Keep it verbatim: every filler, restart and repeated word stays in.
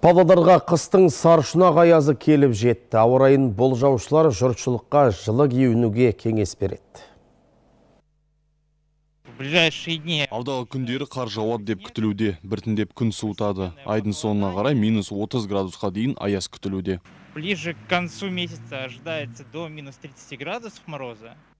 Павлодарға қыстың саршұнақ аязы келіп жетті. Ауа райын болжаушылар жұртшылыққа жылы киінуге кеңес береді. Алдағы күндері қар жауады деп күтілуде. Біртіндеп күн суытады. Айдың соңына қарай минус отыз градусқа дейін аяз күтілуде. Ближе к концу месяца ожидается до минус тридцати градусов мороза.